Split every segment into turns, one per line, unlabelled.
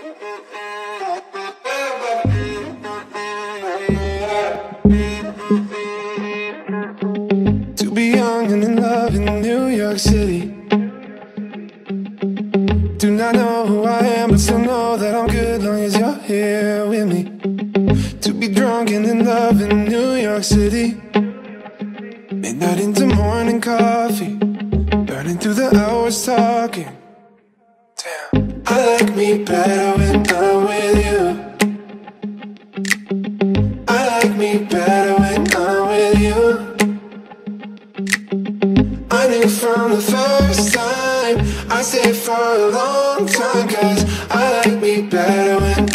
To be young and in love in New York City. Do not know who I am, but still know that I'm good long as you're here with me. To be drunk and in love in New York City. Midnight into morning coffee, burning through the hours talking. Damn, I like me better when I'm with you. I like me better when I'm with you. I knew from the first time, I stayed for a long time, 'cause I like me better when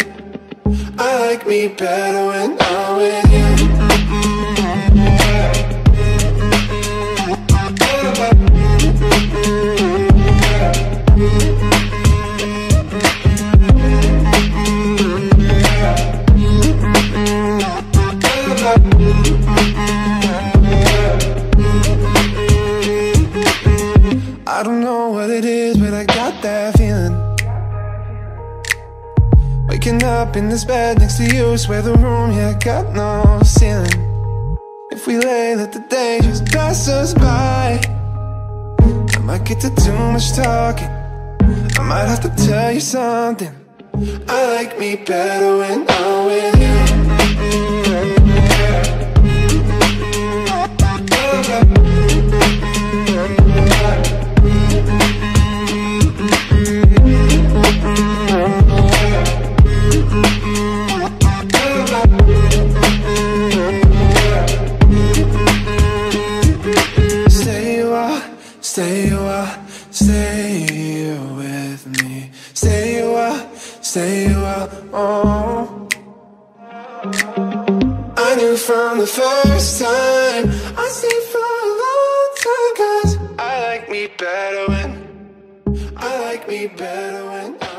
I'm with you. I don't know what it is, but I got that feeling. Waking up in this bed next to you, swear the room, yeah, got no ceiling. If we lay, let the day just pass us by. I might get to too much talking, I might have to tell you something. I like me better when I'm with you. Stay with me. Stay a while, oh. I knew from the first time, I stayed for a long time, 'cause I like me better when